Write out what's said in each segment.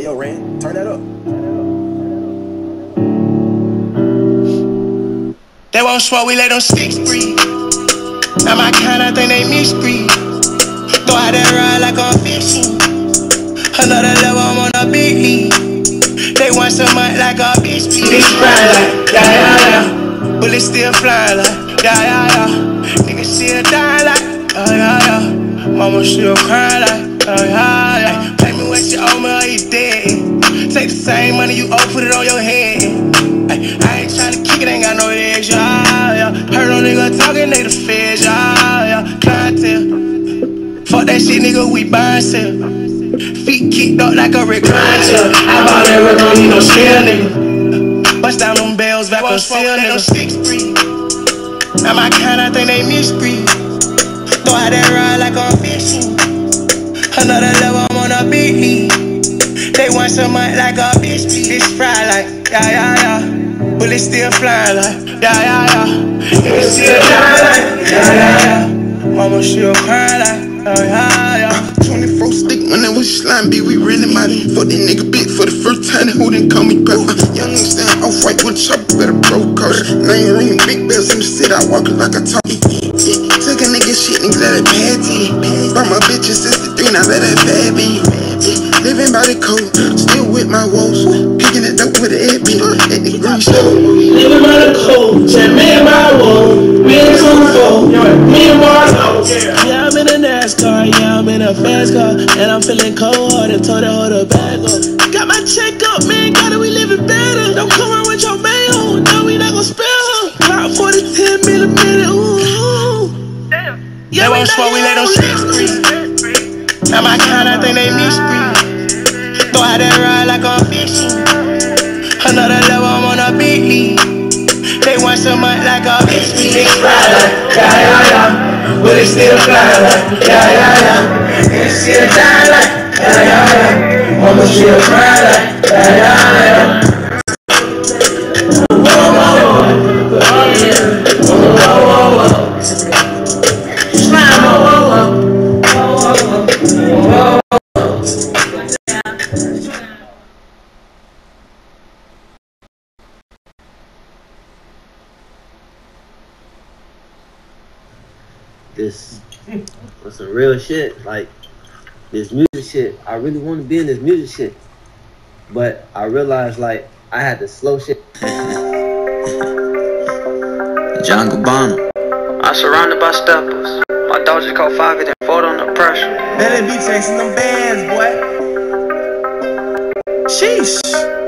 yo, Ren, turn that up. They won't smoke, we let them sticks breathe. Not my kind, I think they misbreed. Go out there ride like I'm fishing. Another level, I'm on a big league. They want some money like a bitch. Bitch fly like, yeah, yeah, yeah. Bullets still fly like, yeah, yeah, yeah. Niggas still die like, oh, yeah, yeah. Mama still cry like, oh, yeah, yeah. Pay me what you owe me or you dead. Take the same money you owe, put it on your head. I ain't tryna kick it, ain't got no legs, yeah, yeah. Heard no nigga talking, they the feds, yeah, yeah. Clientele. Fuck that shit, nigga, we buy and sell. Feet kicked up like a recliner. I bought that work, don't need no skill, nigga. Bust down them bells, back on seal, nigga. Not my kind, I think they misbreed. Go out there ride like I'm fishing. Another level, I'm on a big league. They want some money like a bitch. Bitch fry like, yeah, yeah, yeah. Bullets still fly like, yeah, yeah, yeah. Niggas still die like, yeah, yeah, yeah. Mama still cry like, yeah, yeah. 24 stick when it was slime B, we really mighty. Fuck that nigga bit for the first time, who didn't call me pep. Young nigga stand off white with a chopper, better pro coach. Name ring, big bells in the city, I walk like a talkie. Took a nigga shit, nigga, let it bad tea. Brought my bitch in 63, now let that bad be. Living by the code, still with my woes. Picking it up with the head beat, at the green show. Living by the code, check me and my woes. Me and 2-4, me and Marlo. Yeah, I'm in a NASCAR, yeah, I'm in a fast car. And I'm feeling cold, and told her hold her bag up. Got my check up, man, got it, we living better. Don't come around with your mail, no, we not gon' spell her. Clock 40, 10 millimeter, ooh. Damn. Yeah, they won't smoke, we let them sticks breathe. Not my kind, I think they misbreed. Go out there ride like I'm fishing. Another level, I'm on a big league. They want some money like a bitch. Bitch fly like, yeah, yeah, yeah. Bullets still fly like, yeah, yeah, yeah. Niggas still die like, yeah, yeah, yeah. Mama still cry like, yeah, yeah, yeah. This was some real shit. Like this music shit, I really want to be in this music shit, but I realized like I had to slow shit. John Gabbana. I'm surrounded by steppers. My dog just caught 5 and 4 under pressure. Let it be chasing them bands, boy. Sheesh.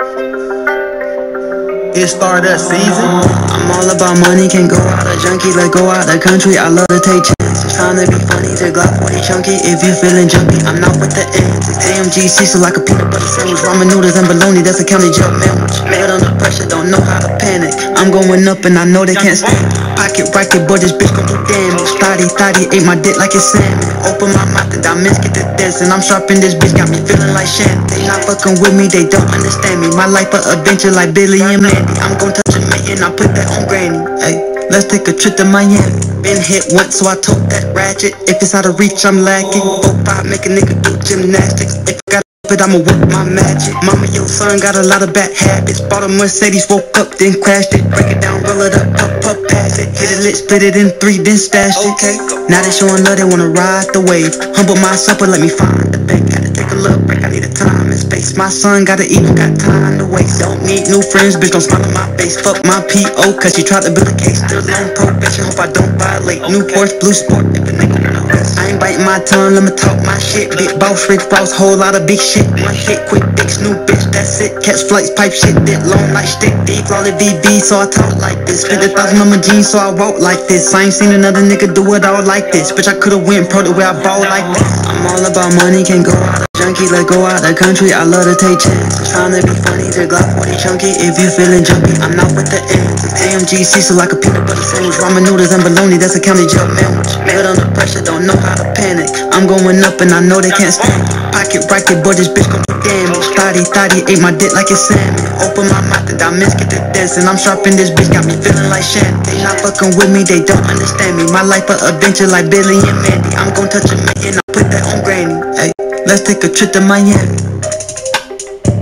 It started that season. I'm all about money, can't go out a junkie, let go out the country. I love to take chances, trying to be funny to Glock 40 chunky. If you feeling jumpy, I'm not with the ends. AMG Cecil like a peanut butter sandwich. Ramen noodles and bologna, that's a county jail sandwich. Mad under pressure, don't know how to panic. I'm going up and I know they can't stand. Pocket rocket, boy, this bitch gon' do damage. Thotty ate my dick like it's salmon. Open my mouth and diamonds get to dancing. I'm sharp in this bitch, got me feeling like Shannon. They not fucking with me, they don't understand me. My life a adventure like Billy and Mandy. I'm gon' touch a million, I put that on granny. Ay, let's take a trip to Miami. Been hit once, so I took that ratchet. If it's out of reach, I'm lacking. 4-5, make a nigga do gymnastics. If I got but I'ma work my magic. Mama, your son got a lot of bad habits. Bought a Mercedes, woke up, then crashed it. Break it down, roll it up, puff, pass it. Hit it lit, split it in 3, then stash it. Okay. Now they showing love, they wanna ride the wave. Humble myself, but let me find the bank. Gotta take a little break, I need a time and space. My son gotta eat, got time to waste. Don't need new friends, bitch, don't smile on my face. Fuck my P.O., cause she tried to build a case. Still on probation, hope I don't violate. New Porsche, blue sport, if a nigga know this. I ain't biting my tongue, let me talk my shit. Big boss, Rick Ross, whole lot of big shit. One hit, quick fix, new bitch, that's it. Catch flights, pipe shit, did long like stick. Deep, flawless VV, so I talk like this. Spent 1,000 on my jeans, so I walk like this. I ain't seen another nigga do it all like this. Bitch, I could've went pro the way I ball like this. I'm all about money, can't go out a junkie, let go out the country. I love to take chances, trying to be funny to Glock 40 chunky. If you feeling jumpy, I'm not with the ends. AMG Cecil like a peanut butter sandwich. Ramen noodles and bologna, that's a county jail sandwich. Mad under pressure, don't know how to panic. I'm going up and I know they can't stand. Pocket rocket, boy, this bitch gon' do damage. Thotty ate my dick like it's salmon. Open my mouth and diamonds get to dancing. I'm sharp in this bitch, got me feeling like Shannon. They not fucking with me, they don't understand me. My life a adventure like Billy and Mandy. I'm gon' touch a million, I put that on granny. Hey, let's take a trip to Miami.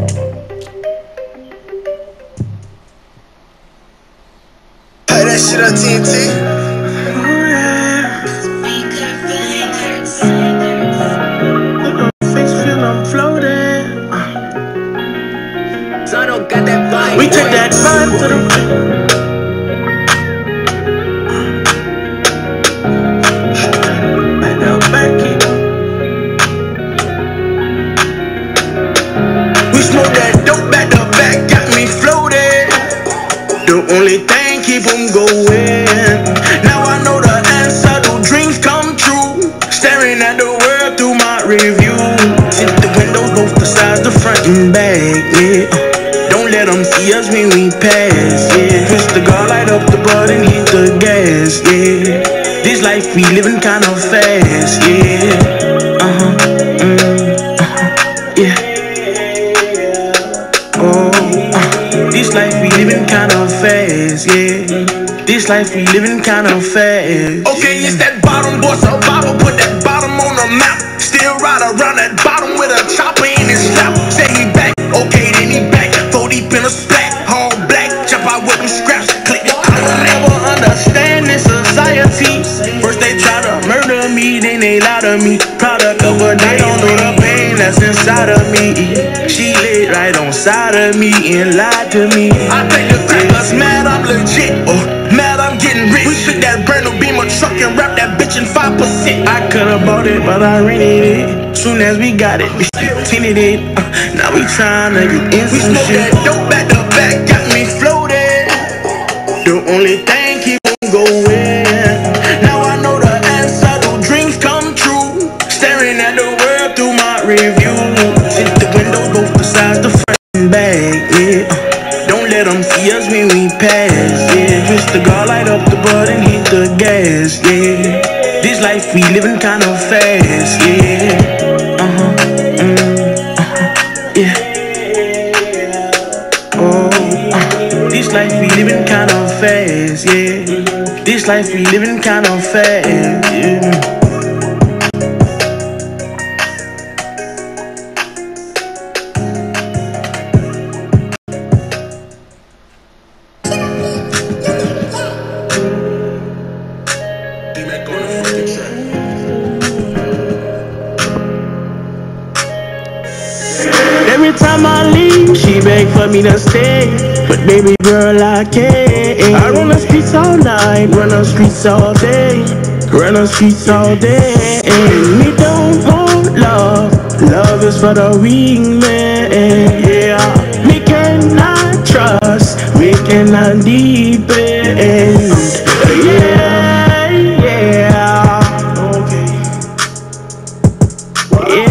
shit on TNT. We take that vibe to the We smoke that dope back to back, got me floated. The only thing keep them going. Now I know the answer, do dreams come true? Staring at the world through my review. Tint the windows, both the sides, the front and back, yeah. Don't let them see us when we pass, yeah. Push the guard, light up the button, hit the gas, yeah. This life we living kind of fast, yeah. Yeah. This life we living kind of fast, yeah. This life we living kind of fast. Okay, it's that bottom boy, so Baba put that bottom on the map. Still ride around that bottom with a chopper in his strap. Say he back, okay then he back. 4 deep in a splat, all black. Jump out with them scraps, click. I will never understand this society. First they try to murder me, then they lie to me. Product of a they don't know the pain that's inside of me. She lit right on side of me and lied to me. I take the crackers, mad I'm legit, mad I'm getting rich. We took that brand new Beamer truck and wrap that bitch in 5%. I could've bought it, but I rented it. Soon as we got it, we still tinted it. Now we tryna get in some shit. We smoke that dope back to back, got me floated. The only thing keep on going. Now I know the answer, do dreams come true? Staring at the world through my review. Tint the windows, both the sides, the front and back, yeah. Don't let them see us when we pass, yeah. Push the guard, light up the button, hit the gas, yeah. This life we living kind of fast, yeah. Yeah. This life we living kind of fast, yeah. This life we living kind of fast, yeah. Every time I leave, she beg for me to stay. But baby girl, I can't. I run the streets all night, run the streets all day, run the streets all day. Me don't want love, love is for the weak man, yeah. Me cannot trust, me cannot depend, yeah, yeah. Okay. Yeah.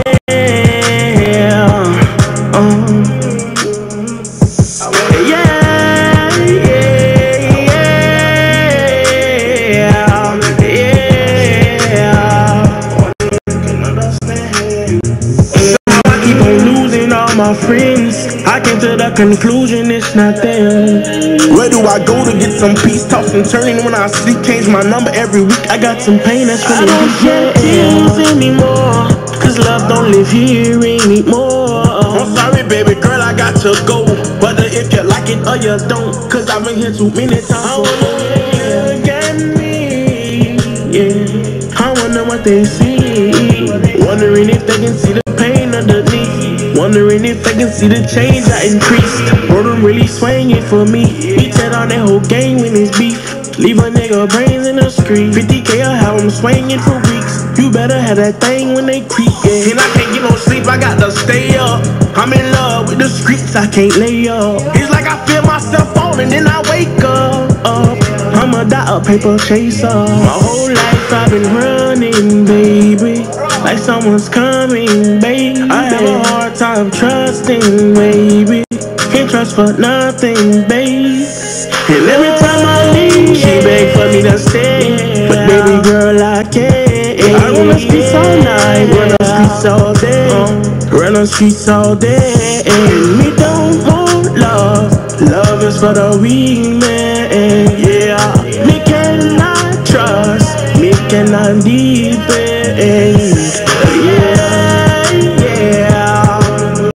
My friends, I came to the conclusion it's not them. Where do I go to get some peace? Toss and turning when I sleep, change my number every week. I got some pain that's really deep. I don't shed tears anymore, cause love don't live here anymore. I'm sorry baby girl, I got to go, whether if you like it or you don't, cause I've been here too many times. I wanna look at me, yeah. I wonder what they see, wondering if they can see the pain underneath. Wondering if they can see the change I increased. Word them really swinging for me. He tear down that whole game when it's beef. Leave a nigga brains in the street. 50K I have them swinging for weeks. You better have that thing when they creep, yeah. And I can't get no sleep, I got to stay up. I'm in love with the streets, I can't lay up. It's like I feel myself falling, then I wake up. I'm a dot, a paper chaser. My whole life I've been running, baby, like someone's coming, baby. I have a hard time trusting, baby. Can't trust for nothing, baby. And every time I leave, she beg for me to stay, but baby girl, I can't. I run the streets all night, run the streets all day, run the streets all day. And me don't want love, love is for the weak man, yeah. Me cannot trust, me cannot depend.